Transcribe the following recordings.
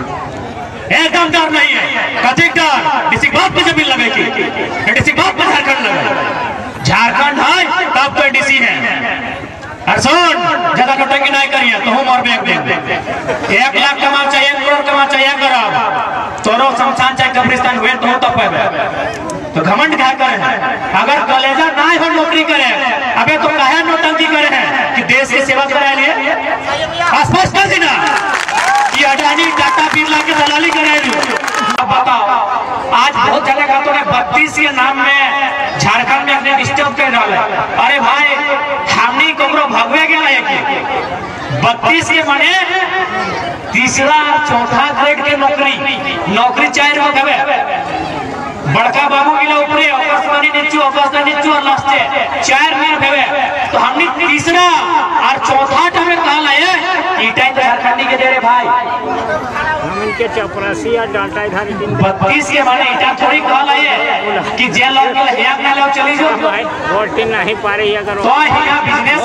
एकदम डर नहीं है। कथी डर? डिस्ट्रिक्ट बात पे जमीन लगेगी, डिस्ट्रिक्ट बात पे झारखंड लगे। झारखंड है तब तो डीसी है। सुन, ज्यादा नोटंकी नहीं करिए तो हम और एक दिन 1 लाख कमा चाहिए, 1 करोड़ कमा चाहिए, करो तोरो शमशान चाहे कब्रिस्तान हुए तो तब तो घमंड क्या करे? अगर कॉलेजा ना हो नौकरी करे, अबे तो काहे नोटंकी करे हैं कि देश की सेवा कराए लिए? स्पष्ट कर देना कि अडानी टाटा बिरला के दलाली कराए लिए। अब बताओ, आज बहुत जगह का तो 32 के नाम में झारखंड में अपने डिस्टर्ब कर रहा है। अरे भाई, हमनी कोकरो भगवे गया है कि 32 के माने तीसरा चौथा ग्रेड के नौकरी चाहिए रहे। बड़का बाबू गिला ऊपरे, अवकाशवाणी नीचू, अवकाशवाणी नीचू और लास्टे 4 मिनट भेवे। तो हमने तीसरा और चौथा टा में कहा है ईटा तो झारखंडी के दे रे भाई। हम इनके चपरासी या डांटा इधर 32 के माने ईटा थोड़ी कहा है कि जेल और के हिया ना ले चली जो भाई वोट नहीं पा रही है। करो तो हिया बिजनेस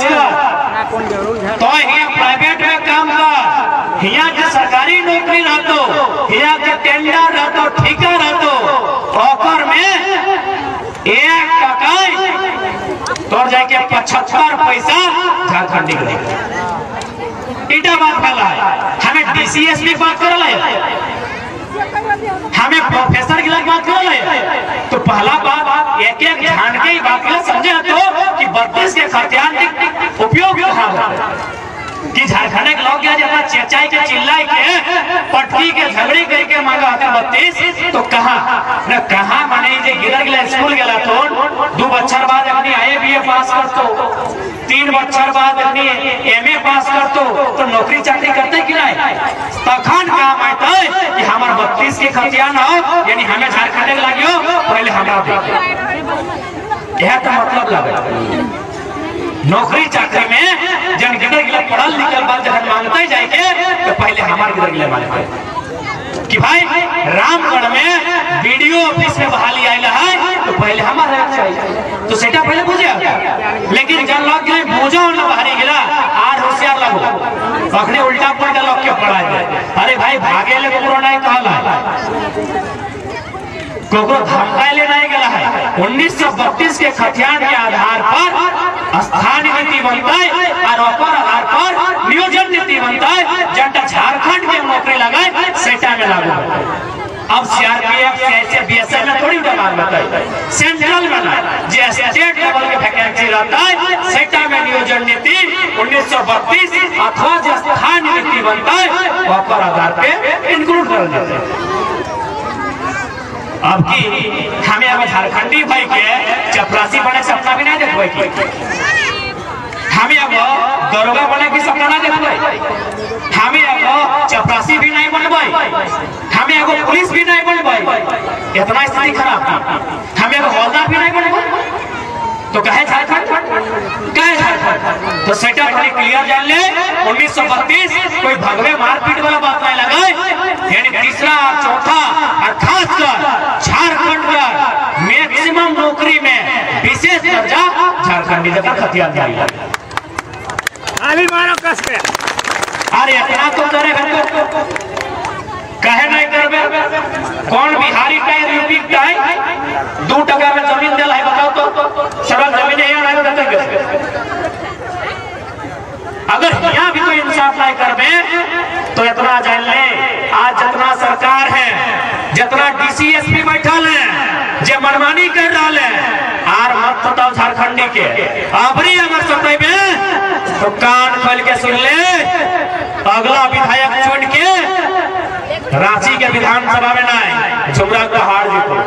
कर, तो हिया प्राइवेट में काम कर, हिया के सरकारी नौकरी रहतो, हिया के टेंडर रहतो, ठेका रहतो, ऑफर में 1 टका तोड़ जाके 75 पैसा झारखंडी के इटा बात फैला है। हमें डीसीएस की बात कर रहा है, हमें प्रोफेसर की बात कर रहा है। तो पहला बात एक ध्यान के ही बात समझे तो कि 32 के खतियान उपयोग कि झारखंड के लोग जितना चेचाई के चिल्लाई के पटकी के झगड़ी करके मांगा था 32 तो कहा माने जे गिरर गया स्कूल गया तो 2 बच्चर बाद अपनी IABA पास कर तो 3 बच्चर बाद अपनी MA पास कर तो नौकरी चाकरी करते कि नहीं? तखन काम आते कि हमार 32 के खतियान हो, यानी हमें झारखंड के लागियो पहले हमारा यह तो मतलब लगे। नौकरी चाकरी में जन गिरर गिला पढ़ल लिखल बाद जब मांगते जाएंगे तो पहले हमारे गिरर गिला मांगते कि भाई रामगढ़ में BDO ऑफिस में बहाली आयला है तो पहले हमारे चाहिए, तो सेटा पहले बुझे। लेकिन जन लोग गिले बुझो ना बाहरी गिला आर होशियार लगो अखने उल्टा पुल्टा लोग के पढ़ा जाए। अरे भाई भागे ले कोकरो नहीं कहला, कोकरो धमकाए ले नहीं गला है। 1932 के खतियान के आधार पर स्थानीय नीति बनता है और ओपर आधार पर नियोजन नीति बनता है। जनता झारखंड में नौकरी लगाए सेटा में लागू। अब CRPF ऐसे BSF में थोड़ी बात बताई, सेंट्रल में ना जो स्टेट लेवल के वैकेंसी रहता है सेटा में नियोजन नीति 1932 अथवा जो स्थानीय नीति बनता है ओपर आधार पे इंक्लूड कर देते हैं। अब की हमें अब झारखंडी भाई के चपरासी बने सपना भी नहीं देखो की, हमें अब दरोगा बने की सपना नहीं देखो, हमें अब चपरासी भी नहीं बनवाई, हमें अब पुलिस भी नहीं बनवाई। इतना स्थिति खराब थी, हमें अब हौलदार भी नहीं बनवाई। तो कहे झारखंड तो सेटा बड़ी क्लियर जान ले 1932 कोई भगवे मारपीट वाला बात नहीं लगाए। यानी तीसरा चौथा और खासकर झारखंड का मैक्सिमम नौकरी में विशेष दर्जा झारखंडी जगह खतियान जारी अभी मारो कस पे। अरे इतना तो करे कहे नहीं करबे? कौन बिहारी का यूपी का है 2 टका में जमीन दिला है बताओ तो सरल जमीन है यहाँ अगर यहाँ भी कोई इंसाफ नहीं करबे तो इतना जान ले आज जितना सरकार है जितना DCSP बैठल है जे मनमानी कर रहा है आर मत बताओ झारखंडी के अबरी अगर सतेबे तो कान खोल के सुन ले। अगला विधायक चुन के रांची के विधानसभा में नहीं झुमरा का हार जीतो।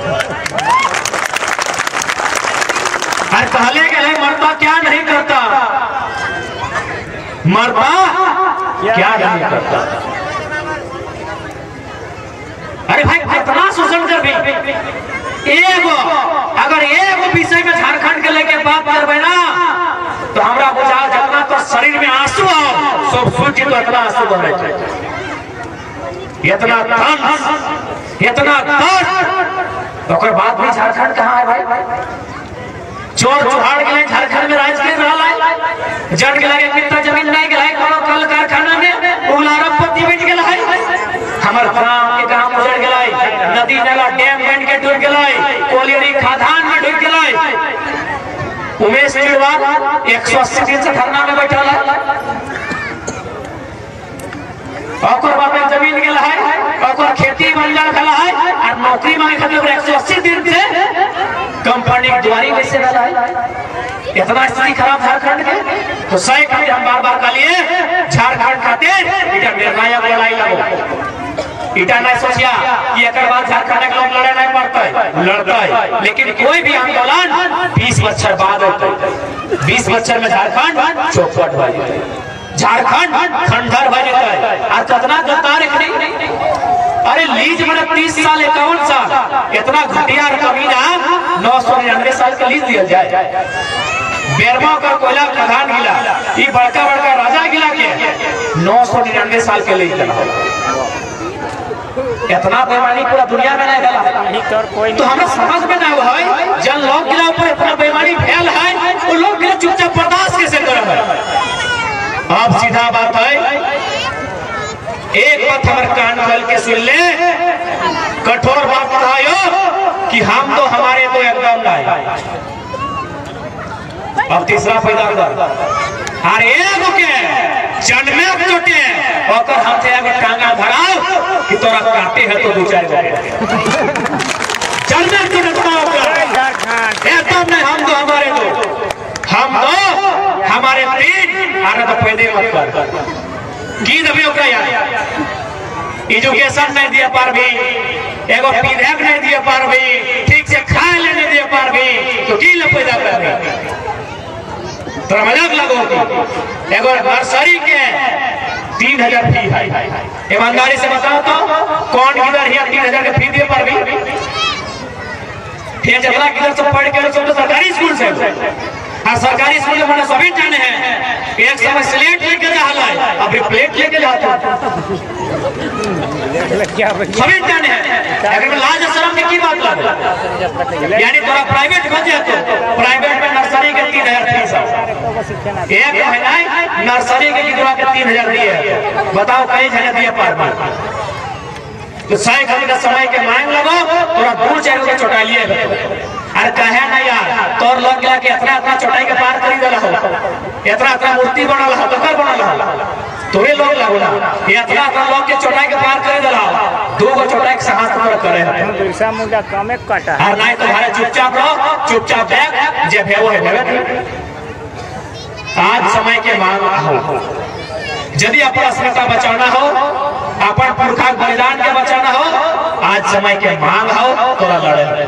अरे पहले के लिए मरता क्या नहीं करता, मरता क्या नहीं करता। अरे भाई कितना शोषण कर भी अगर एगो विषय में झारखंड के लेके बात करबे ना तो हमरा बुझा जितना तो शरीर में आंसू आओ सब सूझी तो इतना आंसू बहे इतना इतना तो बात भी झारखंड कहाँ है भाई? चोर चुहाड़ के लिए झारखंड में राज कर रहा है, जड़ के लगे कितना जमीन नहीं गया है, कोनो कल कारखाना में उलारपति बिट गया है। हमार गांव के गांव उजड़ गए, नदी नाला डैम बन के डूब गए, कोलियरी खादान में डूब गए। उमेश चिड़वाल 180 दिन से धरना में बैठा है, और बाप जमीन गेल है, और खेती बंजर भेल है, और नौकरी मांगे खातिर 180 दिन से कंपनी द्वारी में से भेल है। इतना स्थिति खराब झारखंड के, तो सही खातिर हम बार बार कहलिए झारखंड खातिर इटा निर्णायक लड़ाई लगो। इटा नहीं सोचिया कि एक बाद झारखंड के लोग लड़े नहीं पड़ते, लड़ते, लेकिन कोई भी आंदोलन 20 बच्चर बाद होते, 20 बच्चर में झारखंड चौपट हो जाए, झारखंड खंडर हो जाए। और कितना गद्दार अरे लीज मैंने 30 साल 51 साल इतना घटिया कमीना 999 साल का लीज दिया जाए। बेरमा का कोयला खदान गिला, ये बड़का बड़का राजा गिला के 999 साल के लीज देना, इतना बेईमानी पूरा दुनिया में नहीं गला। तो हमें समझ में ना है जन लोग गिला ऊपर इतना बेईमानी फैल है, वो लोग गिला चुपचाप बर्दाश्त कैसे कर रहे हैं। अब सीधा बात है, एक बात हमारे कान खोल के सुन ले, कठोर बात बताओ कि हम तो हमारे तो एकदम नहीं। अब तीसरा पैदा कर अरे एगो के जन्मे चोटे और हाथे एगो टांगा धराओ कि तोरा काटे है तो दो चार जन्मे चोटे एकदम नहीं। हम तो हमारे तीन अरे तो पैदे मत कर की दबे ओकरा यार एजुकेशन नहीं दिया पार भी, एगो विधेयक नहीं दिया पार भी, ठीक से खाए लेने दिया पार भी, तो की ल पैदा कर भी तोरा मजाक लगो। एगो नर्सरी के 3000 फी है, ईमानदारी से बताओ तो कौन किधर है 3000 के फी दिए पार भी? फिर जितना किधर से पढ़ के तो सरकारी स्कूल से, और सरकारी स्कूल में मैंने सभी जाने हैं, एक समय स्लेट लेके जा रहा है, अब प्लेट लेके जाते हैं, सभी जाने हैं। अगर लाज शर्म की बात लगे, यानी थोड़ा प्राइवेट हो जाए तो प्राइवेट में नर्सरी के 3000 फीस है, एक महीना नर्सरी के गिरवा के 3000 दिए, बताओ कई जगह दिए पार। तो सही घड़ी का समय के मांग लगो, थोड़ा दूर चाहिए चोटा लिए, अरे कहे ना यार तोर लोग गया कि इतना इतना चौटाई के पार करी देला हो, इतना इतना मूर्ति बनल हो, तो कर बनल हो, तोरे लोग लागो ना इतना इतना लोग के चौटाई के पार करी देला हो, दो गो चौटाई के साहस पर करे है बिरसा मुंडा कमे काटा और नहीं तो भाई चुपचाप रहो, चुपचाप बैठ जे भेवो है भेवे। आज समय के मांग हो, यदि अपन अस्मिता बचाना हो, अपन पुरखा बलिदान के बचाना हो, आज समय के मांग हो, तोरा लड़े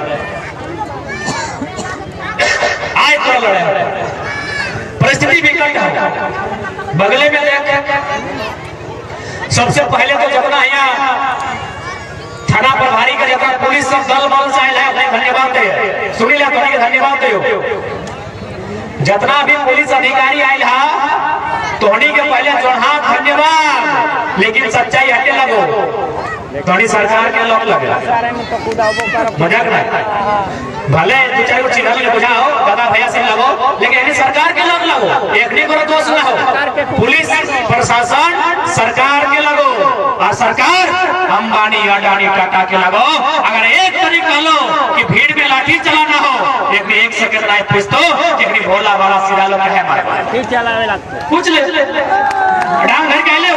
आए तो लड़े। परिस्थिति विकट है, बगले में देख सबसे पहले तो जितना यहाँ थाना प्रभारी का जितना पुलिस सब दल बल से आए हैं, धन्यवाद दे सुनी ला तो धन्यवाद दे। जितना भी पुलिस अधिकारी आए है तोहनी के पहले जोड़ा धन्यवाद, लेकिन सच्चाई हटे लगो थोड़ी सरकार के लोग लगे मजाक नहीं, भले दो चार को चिन्ह में बुझाओ दादा भैया से लगो, लेकिन सरकार के लोग लगो, एक नहीं करो दोष ना हो, पुलिस प्रशासन सरकार के लगो, और सरकार अंबानी अडानी टाटा के लगो। अगर एक तरीका लो कि भीड़ में लाठी चलाना हो, एक सेकंड लाइफ पूछ तो एक भोला वाला सीधा लोग है हमारे पूछ ले डांग घर कहले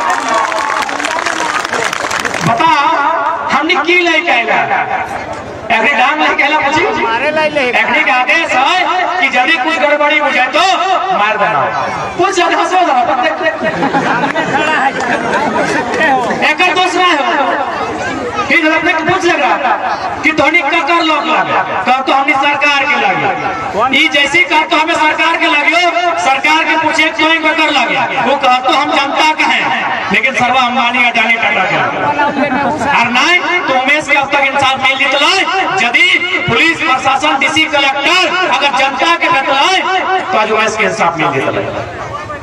बता हमने की ले कहला एकरे डांग ले कहला पूछी मारे ले एकरे के आदेश है कि यदि कुछ गड़बड़ी हो जाए तो मार देना, कुछ हंसो सामने खड़ा है एकर दूसरा है फिर अपने पूछ लगा कि धोनी का कर लोग लगे कह तो हमने सरकार के लगे, ये जैसे कह तो हमें सरकार के लगे, सरकार के पूछे क्यों कर लगे, वो कह तो हम जनता का है, लेकिन सर्वा अंबानी अडानी टाटा के और नहीं तो उमेश के अब तक इंसाफ नहीं जीतल। यदि पुलिस प्रशासन डीसी कलेक्टर अगर जनता के बतलाए तो आज उमेश के इंसाफ नहीं जीतल।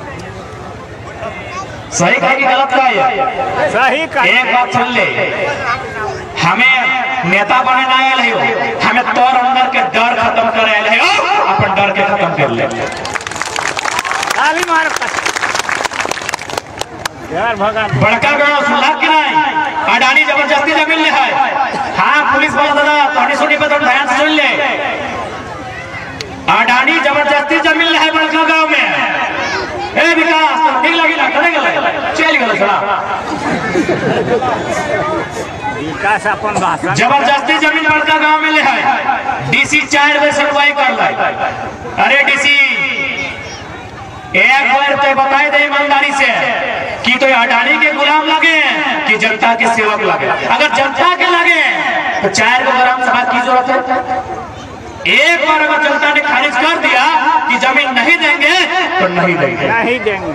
सही कहा कि गलत कहा है? सही कहा। एक बात सुन ले, हमें नेता बने ना आयल है, हमें तोर अंदर के डर खत्म करे आयल है, अपन डर के खत्म कर ले। ताली मार यार भगवान बड़का गाँव सुनला कि नहीं, है बड़का गांव में। ए विकास ठीक लगी ना करे गले चल गले थोड़ा विकास अपन भाषण जबरदस्ती जमीन बड़का गांव में ले है। डीसी 4 बजे सुनवाई कर लाई। अरे डीसी एक बार तो बताई दे ईमानदारी से कि तो अडानी के गुलाम लगे कि जनता के सेवक लगे। अगर जनता के लगे तो 4 को ग्राम सभा की जरूरत है। एक बार अगर जनता ने खारिज कर दिया कि जमीन नहीं देंगे तो नहीं देंगे, नहीं देंगे।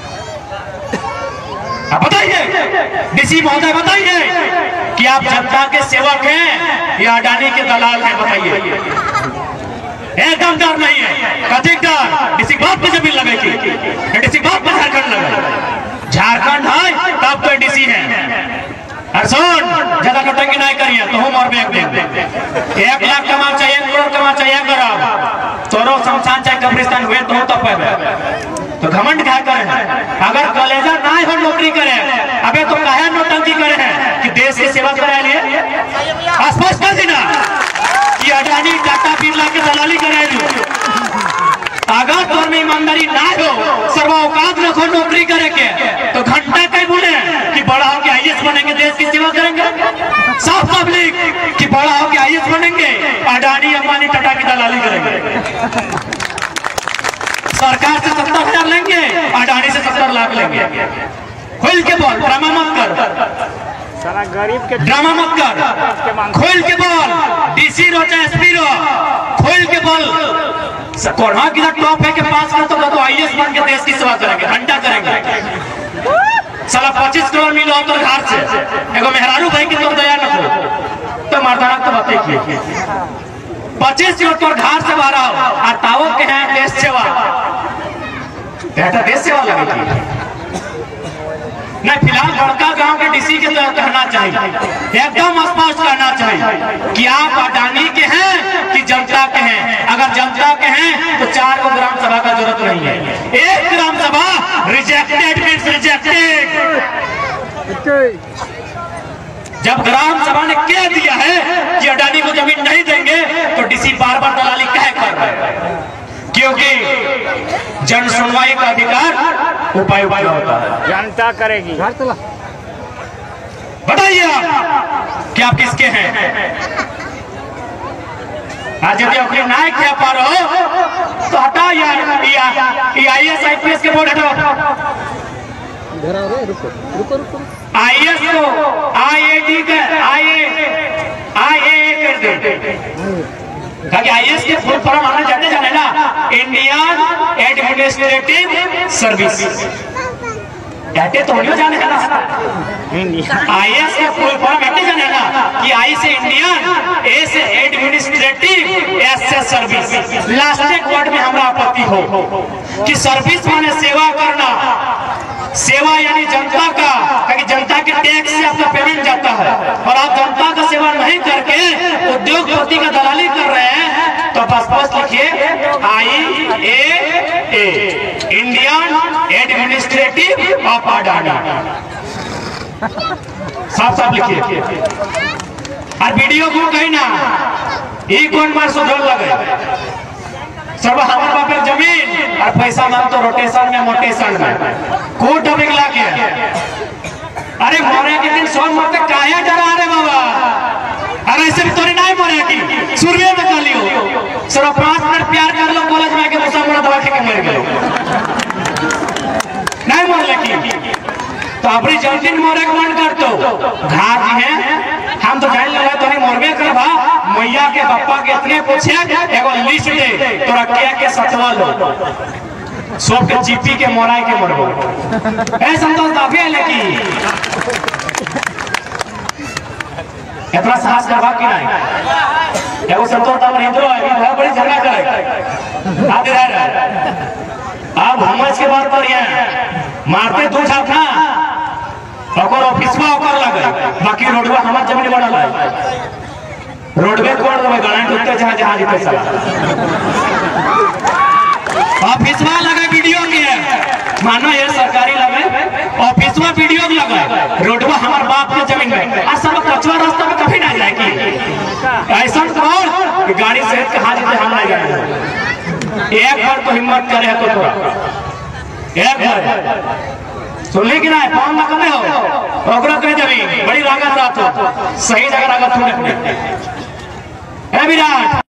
अब बताइए डीसी महोदय बताइए कि आप जनता के सेवक हैं या अडानी के दलाल हैं? बताइए। एकदम डर नहीं है, कथित डर। डीसी बात पे जमीन लगेगी, डीसी बात पे झारखंड लगे। झारखंड है तब तो डीसी है। सुन ज्यादा नोटंकी नहीं करिए तो हम और बैग देंगे। 1 लाख कमा चाहिए, 1 करोड़ कमा चाहिए, करो तोरो शमशान चाहे कब्रिस्तान हुए तो तब तो घमंड क्या करे। अगर कॉलेजा ना हो नौकरी करे अबे तो काहे नोटंकी करे हैं कि देश की सेवा कराए लिए स्पष्ट कर देना कि अडानी टाटा बिरला के दलाली कराए। अगर तोर में ईमानदारी ना हो, सर्वौकात रखो नौकरी करे के तो घंटा कहीं बोले कि बड़ा हो के आईएएस बनेंगे, देश की सेवा करेंगे। साफ पब्लिक कि बड़ा हो के आईएएस बनेंगे, अडानी अंबानी टाटा की दलाली करेंगे। सरकार से 70,000 लेंगे, अडानी से 70 लाख लेंगे। खोल के बोल, ड्रामा मत कर। सारा गरीब के ड्रामा मत कर, खोल के बोल। डीसी रो चाहे एसपी रो, खोल के बोल। कोरोना की टॉप है के पास कर तो आईएएस बन के देश की सेवा करेंगे, घंटा करेंगे। साला 25 करोड़ मिलो तो घर से एगो मेहरारू भाई की तो दया न हो तो मर्दाना तो बताइए 25 करोड़ तो घर से बाहर आओ और ताओ के हैं देश सेवा, बेटा देश सेवा लगेगी नहीं। फिलहाल बड़का गांव के डीसी के तो कहना चाहिए, एकदम स्पष्ट कहना चाहिए कि आप अडानी के हैं कि जनता के हैं। अगर जनता के हैं तो 4 को ग्राम सभा का जरूरत नहीं है। 1 ग्राम सभा रिजेक्टेड मीन्स रिजेक्टेड। जब ग्राम सभा ने कह दिया है कि अडानी को जमीन नहीं देंगे तो डीसी बार-बार दलाली कह कर रहे हैं, क्योंकि जन सुनवाई का अधिकार उपायुक्त का होता है, जनता करेगी। बताइए आप कि आप किसके हैं। आज यदि अपने नायक क्या पा रहे हो तो हटाओ यार, आईएएस आईपीएस के बोर्ड हटाओ। आईएएस को आईएडी का आईए कर दे। आईएएस के फुल फॉर्म आना जाने ना, इंडियन एडमिनिस्ट्रेटिव सर्विस। कहते तो नहीं जाने है ना। आईएएस के फुल फॉर्म कहते जाने ना कि आई से इंडियन, ए से एडमिनिस्ट्रेटिव, एस से सर्विस। लास्ट एक वर्ड में हमारा आपत्ति हो कि सर्विस माने सेवा करना। सेवा यानी जनता का, क्योंकि जनता के टैक्स से आपका पेमेंट जाता है और आप जनता का सेवा नहीं करके उद्योगपति का दलाली कर रहे हैं तो स्पष्ट लिखिए IAA, Indian administrative of Adani, साफ साफ लिखिए। और वीडियो को कही ना ये कौन बार सुधर लगे सब हमारे बाप जमीन और पैसा मांग तो रोटेशन में मोटेशन में कोर्ट बिगला के। अरे मरे के दिन सौ मरते काहे डरा रे बाबा। अरे ऐसे भी तोरे नहीं मरे की सूर्य में कर लियो सिर्फ 5 मिनट प्यार कर लो कॉलेज में आके मुसा मोड़ा दवा के मर गए नहीं मर लगी तो अपनी जल्दी मरे के मन कर तो घाट है। हम तो जान लगा तो नहीं मरबे करबा मैया के पप्पा के इतने पूछे एगो लिस्ट दे तोरा के सतवा लो सब के जीपी के मोराई के मरबो ए संतोष काफी है लेकिन इतना साहस करवा कि नहीं एगो संतोष तब हिंदू है बहुत बड़ी झगड़ा करे आते रह अब हम इसके बात पर मारते दो छापना और ऑफिसवा ओकर लगे बाकी रोडवा हमार जमीन बनल है रोडवे कोड देबे गारंटी उत्ते जहां जहां जीते साला ऑफिसवा लगे वीडियो के मानो ये सरकारी लगे ऑफिसवा वीडियो लगे रोडवा हमार बाप के जमीन में आ सब कचवा रास्ता में कभी ना जाए की ऐसा कौन गाड़ी से कहां जीते हम ना जाए एक बार तो हिम्मत करे तो थोड़ा एक बार सुनली कि ना फोन ना करे हो ओकरा कह देबी बड़ी लागत रात हो सही जगह लागत हो ए विराट।